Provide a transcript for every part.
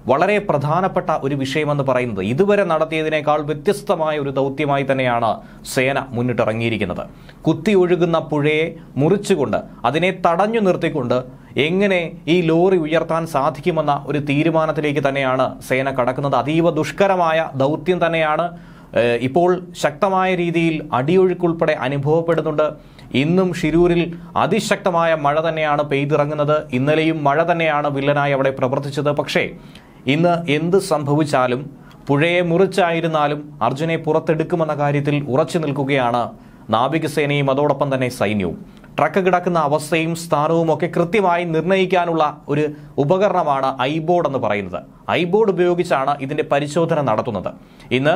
വളരെ പ്രധാനപ്പെട്ട ഒരു വിഷയമെന്ന് പറയുന്നത് ഇതുവരെ നടത്തിയതിനേക്കാൾ വ്യത്യസ്തമായ ഒരു ദൗത്യമായി തന്നെയാണ് സേന മുന്നിട്ടിറങ്ങിയിരിക്കുന്നത്. കുത്തിയൊഴുകുന്ന പുഴയെ മുറിച്ചുകൊണ്ട് അതിനെ തടഞ്ഞു നിർത്തിക്കൊണ്ട് എങ്ങനെ ഈ ലോറി ഉയർത്താൻ സാധിക്കുമെന്ന ഒരു തീരുമാനത്തിലേക്ക് തന്നെയാണ് സേന കടക്കുന്നത്. അതീവ ദുഷ്കരമായ ദൗത്യം തന്നെയാണ്. ഇപ്പോൾ ശക്തമായ രീതിയിൽ അടിയൊഴുക്കുൾപ്പെടെ അനുഭവപ്പെടുന്നുണ്ട്. ഇന്നും ഷിരൂരിൽ അതിശക്തമായ മഴ തന്നെയാണ് പെയ്തിറങ്ങുന്നത്. ഇന്നലെയും മഴ തന്നെയാണ് വില്ലനായി അവിടെ പ്രവർത്തിച്ചത്. പക്ഷേ ഇന്ന് എന്ത് സംഭവിച്ചാലും പുഴയെ മുറിച്ചായിരുന്നാലും അർജുനെ പുറത്തെടുക്കുമെന്ന കാര്യത്തിൽ ഉറച്ചു നിൽക്കുകയാണ് നാവികസേനയും അതോടൊപ്പം തന്നെ സൈന്യവും. ട്രക്ക് കിടക്കുന്ന അവസ്ഥയും സ്ഥാനവും ഒക്കെ കൃത്യമായി നിർണ്ണയിക്കാനുള്ള ഒരു ഉപകരണമാണ് ഐബോർഡ് എന്ന് പറയുന്നത്. ഐബോർഡ് ഉപയോഗിച്ചാണ് ഇതിന്റെ പരിശോധന നടത്തുന്നത്. ഇന്ന്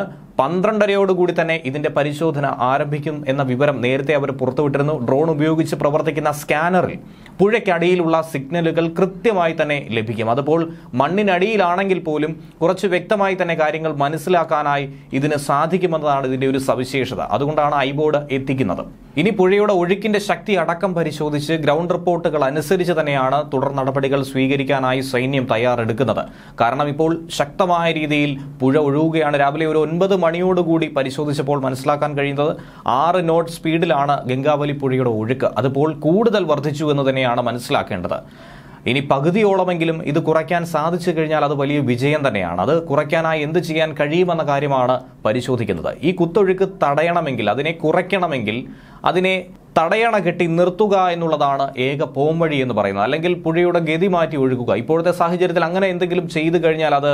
12:30 തന്നെ ഇതിന്റെ പരിശോധന ആരംഭിക്കും എന്ന വിവരം നേരത്തെ അവർ പുറത്തുവിട്ടിരുന്നു. ഡ്രോൺ ഉപയോഗിച്ച് പ്രവർത്തിക്കുന്ന സ്കാനറിൽ പുഴയ്ക്കടിയിലുള്ള സിഗ്നലുകൾ കൃത്യമായി തന്നെ ലഭിക്കും. അതുപോലെ മണ്ണിനടിയിലാണെങ്കിൽ പോലും കുറച്ച് വ്യക്തമായി തന്നെ കാര്യങ്ങൾ മനസ്സിലാക്കാനായി ഇതിന് സാധിക്കുമെന്നതാണ് ഇതിന്റെ ഒരു സവിശേഷത. അതുകൊണ്ടാണ് ഐബോർഡ് എത്തിക്കുന്നത്. ഇനി പുഴയുടെ ഒഴുക്കിന്റെ ശക്തി അടക്കം പരിശോധിച്ച് ഗ്രൗണ്ട് റിപ്പോർട്ടുകൾ അനുസരിച്ച് തന്നെയാണ് തുടർ നടപടികൾ സ്വീകരിക്കാനായി സൈന്യം തയ്യാറെടുക്കുന്നത്. കാരണം ഇപ്പോൾ ശക്തമായ രീതിയിൽ പുഴ ഒഴുകുകയാണ്. രാവിലെ ഒരു 9 മണിയോടുകൂടി പരിശോധിച്ചപ്പോൾ മനസ്സിലാക്കാൻ കഴിയുന്നത് 6 നോട്ട് സ്പീഡിലാണ് ഗംഗാവലി പുഴയുടെ ഒഴുക്ക്. അതുപോലെ കൂടുതൽ വർദ്ധിച്ചു എന്ന് തന്നെയാണ് മനസ്സിലാക്കേണ്ടത്. ഇനി പകുതിയോളമെങ്കിലും ഇത് കുറയ്ക്കാൻ സാധിച്ചു കഴിഞ്ഞാൽ അത് വലിയ വിജയം തന്നെയാണ്. അത് കുറയ്ക്കാനായി എന്ത് ചെയ്യാൻ കഴിയുമെന്ന കാര്യമാണ് പരിശോധിക്കുന്നത്. ഈ കുത്തൊഴുക്ക് തടയണമെങ്കിൽ, അതിനെ കുറയ്ക്കണമെങ്കിൽ അതിനെ തടയണ കെട്ടി നിർത്തുക എന്നുള്ളതാണ് ഏക പോംവഴി എന്ന് പറയുന്നത്. അല്ലെങ്കിൽ പുഴയുടെ ഗതി മാറ്റി ഒഴുകുക. ഇപ്പോഴത്തെ സാഹചര്യത്തിൽ അങ്ങനെ എന്തെങ്കിലും ചെയ്തു കഴിഞ്ഞാൽ അത്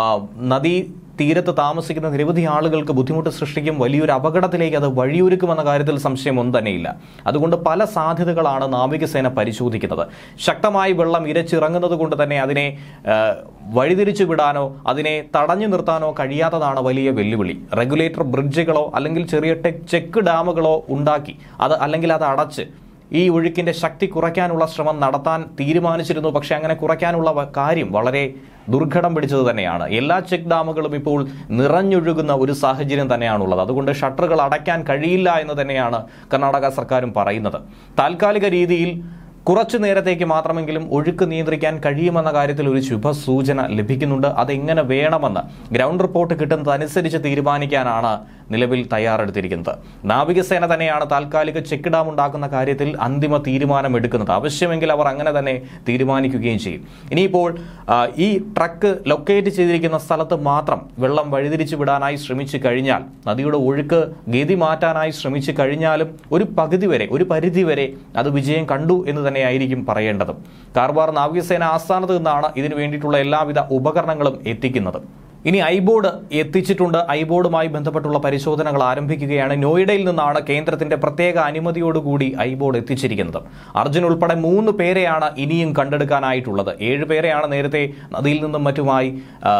നദീ തീരത്ത് താമസിക്കുന്ന നിരവധി ആളുകൾക്ക് ബുദ്ധിമുട്ട് സൃഷ്ടിക്കും. വലിയൊരു അപകടത്തിലേക്ക് അത് വഴിയൊരുക്കുമെന്ന കാര്യത്തിൽ സംശയമൊന്നും തന്നെയില്ല. അതുകൊണ്ട് പല സാധ്യതകളാണ് നാവികസേന പരിശോധിക്കുന്നത്. ശക്തമായി വെള്ളം ഇരച്ചിറങ്ങുന്നത് കൊണ്ട് തന്നെ അതിനെ വഴിതിരിച്ചു വിടാനോ അതിനെ തടഞ്ഞു നിർത്താനോ കഴിയാത്തതാണ് വലിയ വെല്ലുവിളി. റെഗുലേറ്റർ ബ്രിഡ്ജുകളോ അല്ലെങ്കിൽ ചെറിയ ചെക്ക് ഡാമുകളോ ഉണ്ടാക്കി അല്ലെങ്കിൽ അത് അടച്ച് ഈ ഒഴുക്കിന്റെ ശക്തി കുറയ്ക്കാനുള്ള ശ്രമം നടത്താൻ തീരുമാനിച്ചിരുന്നു. പക്ഷെ അങ്ങനെ കുറയ്ക്കാനുള്ള കാര്യം വളരെ ദുർഘടം പിടിച്ചത് തന്നെയാണ്. എല്ലാ ചെക്ക് ഡാമുകളും ഇപ്പോൾ നിറഞ്ഞൊഴുകുന്ന ഒരു സാഹചര്യം തന്നെയാണുള്ളത്. അതുകൊണ്ട് ഷട്ടറുകൾ അടയ്ക്കാൻ കഴിയില്ല എന്ന് തന്നെയാണ് കർണാടക സർക്കാരും പറയുന്നത്. താൽക്കാലിക രീതിയിൽ കുറച്ചു നേരത്തേക്ക് മാത്രമെങ്കിലും ഒഴുക്ക് നിയന്ത്രിക്കാൻ കഴിയുമെന്ന കാര്യത്തിൽ ഒരു ശുഭസൂചന ലഭിക്കുന്നുണ്ട്. അതെങ്ങനെ വേണമെന്ന് ഗ്രൗണ്ട് റിപ്പോർട്ട് കിട്ടുന്നതനുസരിച്ച് തീരുമാനിക്കാനാണ് നിലവിൽ തയ്യാറെടുത്തിരിക്കുന്നത്. നാവികസേന തന്നെയാണ് താൽക്കാലിക ചെക്ക് ഡാം ഉണ്ടാക്കുന്ന കാര്യത്തിൽ അന്തിമ തീരുമാനം എടുക്കുന്നത്. ആവശ്യമെങ്കിൽ അവർ അങ്ങനെ തന്നെ തീരുമാനിക്കുകയും ചെയ്യും. ഇനിയിപ്പോൾ ഈ ട്രക്ക് ലൊക്കേറ്റ് ചെയ്തിരിക്കുന്ന സ്ഥലത്ത് മാത്രം വെള്ളം വഴിതിരിച്ചു വിടാനായി ശ്രമിച്ചു കഴിഞ്ഞാൽ, നദിയുടെ ഒഴുക്ക് ഗതി മാറ്റാനായി ശ്രമിച്ചു കഴിഞ്ഞാലും ഒരു പരിധിവരെ അത് വിജയം കണ്ടു എന്ന് തന്നെയായിരിക്കും പറയേണ്ടത്. കാർവാർ നാവികസേന ആസ്ഥാനത്ത് നിന്നാണ് ഇതിനു വേണ്ടിയിട്ടുള്ള എല്ലാവിധ ഉപകരണങ്ങളും എത്തിക്കുന്നത്. ഇനി ഐബോർഡ് എത്തിച്ചിട്ടുണ്ട്. ഐബോർഡുമായി ബന്ധപ്പെട്ടുള്ള പരിശോധനകൾ ആരംഭിക്കുകയാണ്. നോയിഡയിൽ നിന്നാണ് കേന്ദ്രത്തിന്റെ പ്രത്യേക അനുമതിയോടുകൂടി ഐബോർഡ് എത്തിച്ചിരിക്കുന്നത്. അർജുൻ ഉൾപ്പെടെ 3 പേരെയാണ് ഇനിയും കണ്ടെടുക്കാനായിട്ടുള്ളത്. 7 പേരെയാണ് നേരത്തെ നദിയിൽ നിന്നും മറ്റുമായി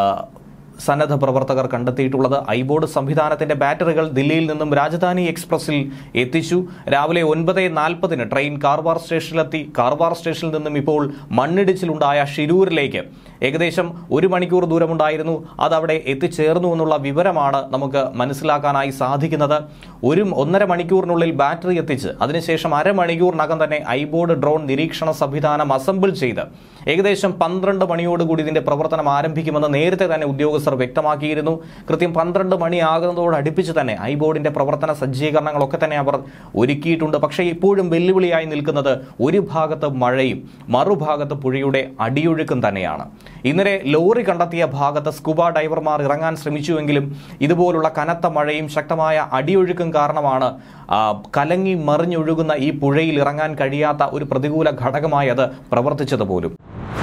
സന്നദ്ധ പ്രവർത്തകർ കണ്ടെത്തിയിട്ടുള്ളത്. ഐബോർഡ് സംവിധാനത്തിന്റെ ബാറ്ററികൾ ദില്ലിയിൽ നിന്നും രാജധാനി എക്സ്പ്രസിൽ എത്തിച്ചു. രാവിലെ 9:40 ട്രെയിൻ കാർവാർ സ്റ്റേഷനിലെത്തി. കാർവാർ സ്റ്റേഷനിൽ നിന്നും ഇപ്പോൾ മണ്ണിടിച്ചിലുണ്ടായ ഷിരൂരിലേക്ക് ഏകദേശം 1 മണിക്കൂർ ദൂരമുണ്ടായിരുന്നു. അതവിടെ എത്തിച്ചേർന്നു എന്നുള്ള വിവരമാണ് നമുക്ക് മനസ്സിലാക്കാനായി സാധിക്കുന്നത്. 1.5 മണിക്കൂറിനുള്ളിൽ ബാറ്ററി എത്തിച്ച് അതിനുശേഷം അരമണിക്കൂറിനകം തന്നെ ഐബോർഡ് ഡ്രോൺ നിരീക്ഷണ സംവിധാനം അസംബിൾ ചെയ്ത് ഏകദേശം 12 മണിയോടുകൂടി ഇതിന്റെ പ്രവർത്തനം ആരംഭിക്കുമെന്ന് നേരത്തെ തന്നെ ഉദ്യോഗസ്ഥർ വ്യക്തമാക്കിയിരുന്നു. കൃത്യം 12 മണിയാകുന്നതോടടുപ്പിച്ച് തന്നെ ഐബോർഡിന്റെ പ്രവർത്തന സജ്ജീകരണങ്ങളൊക്കെ തന്നെ അവർ ഒരുക്കിയിട്ടുണ്ട്. പക്ഷേ ഇപ്പോഴും വെല്ലുവിളിയായി നിൽക്കുന്നത് ഒരു ഭാഗത്ത് മഴയും മറുഭാഗത്ത് പുഴയുടെ അടിയൊഴുക്കും തന്നെയാണ്. ഇന്നലെ ലോറി കണ്ടെത്തിയ ഭാഗത്ത് സ്കൂബ ഡൈവർമാർ ഇറങ്ങാൻ ശ്രമിച്ചുവെങ്കിലും ഇതുപോലുള്ള കനത്ത മഴയും ശക്തമായ അടിയൊഴുക്കും കാരണമാണ് കലങ്ങി മറിഞ്ഞൊഴുകുന്ന ഈ പുഴയിൽ ഇറങ്ങാൻ കഴിയാത്ത ഒരു പ്രതികൂല ഘടകമായി അത് പ്രവർത്തിച്ചത് പോലും.